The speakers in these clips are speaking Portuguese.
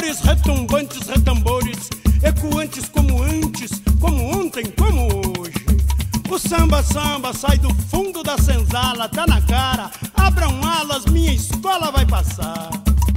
Tambores retumbantes, retambores, ecoantes como antes, como ontem, como hoje. O samba, samba, sai do fundo da senzala, tá na cara. Abram alas, minha escola vai passar.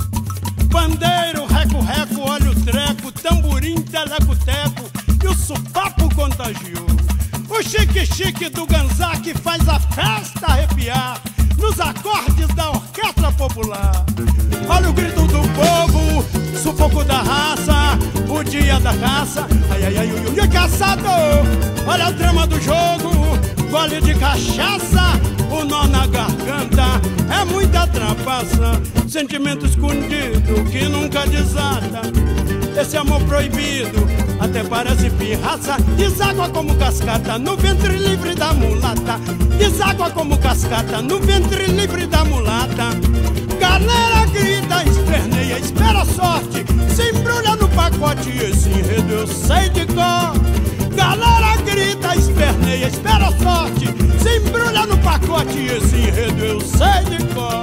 Pandeiro, reco, reco, olha o treco, tamborim, teleco-teco, e o supapo contagiou. O chique-chique do ganzá que faz a festa arrepiar nos acordes da orquestra popular. Olha o grito do povo, sufoco da raça, o dia da caça, ai, ai, ai, ui, ui, caçador. Olha a trama do jogo, gole de cachaça, o nó na garganta, é muita trapaça. Sentimento escondido que nunca desata. Esse amor proibido até parece pirraça. Deságua como cascata no ventre livre da mulata. Deságua como cascata no ventre livre da mulata. Galera grita, esperneia, espera a sorte, se embrulha no pacote, esse enredo eu sei de cor. Galera grita, esperneia, espera a sorte, se embrulha no pacote, esse enredo eu sei de cor.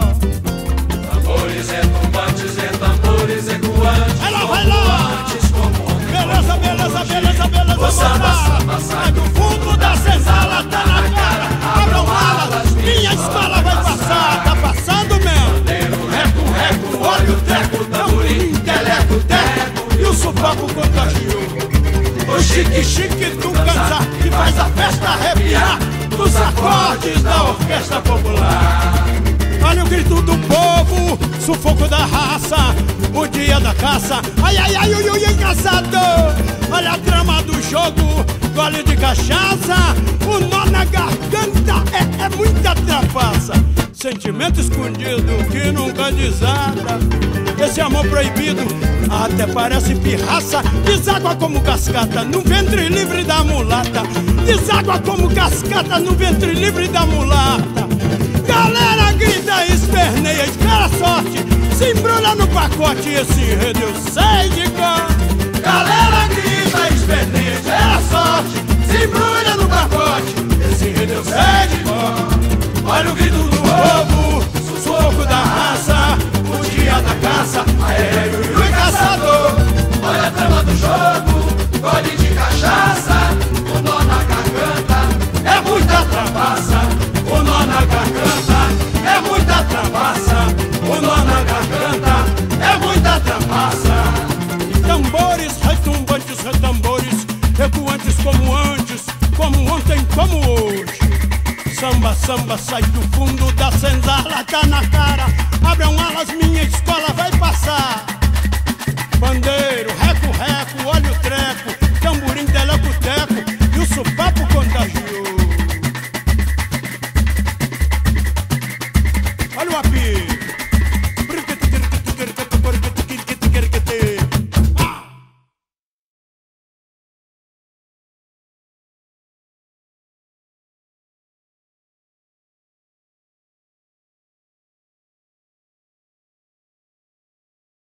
Tambores retumbantes e tambores ecoantes. Ela vai lá! Beleza, beleza, beleza, beleza. O samba, samba, sai do fundo da senzala, tá na cara. Abram alas, minha escola vai passar. Tá passando mesmo. Pandeiro, reco, reco, olha o treco, tamborim, teleco, teco, e o supapo contagiou. O chique-chique do ganzá que faz a festa arrepiar nos acordes da orquestra popular. Olha o grito do povo, sufoco da raça, o dia da caça, ai, ai, ai, ui, ui, caçador. Olha a trama do jogo, gole de cachaça, o nó na garganta, é muita trapaça. Sentimento escondido que nunca desata. Esse amor proibido até parece pirraça. Deságua como cascata no ventre livre da mulata. Deságua como cascata no ventre livre da mulata. Galera grita, esperneia, espera a sorte, se embrulha no pacote, esse enredo eu sei de cor. galera grita, esperneia, espera a sorte, se embrulha no pacote, esse enredo eu sei de cor. Olha o grito do povo, sufoco da raça, o dia da caça, aéreo e o caçador. Olha a trama do jogo, gole de cachaça, o nó na garganta, é muita trapaça, o nó na garganta, é muita trapaça, o nó na garganta, é muita trapaça. Tambores retumbantes, retambores, ecoantes como antes, como ontem, como hoje. Samba, samba, sai do fundo da senzala, tá na cara. Abram alas, minha escola vai passar.